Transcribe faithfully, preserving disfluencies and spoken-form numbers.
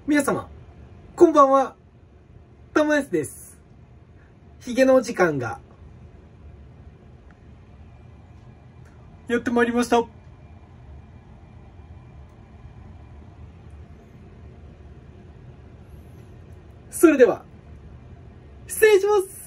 皆様、こんばんは。たまやすです。ヒゲのお時間が、やってまいりました。それでは、失礼します。